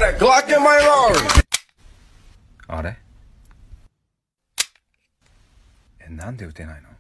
a Glock in my Rari. あれなんで撃てないの？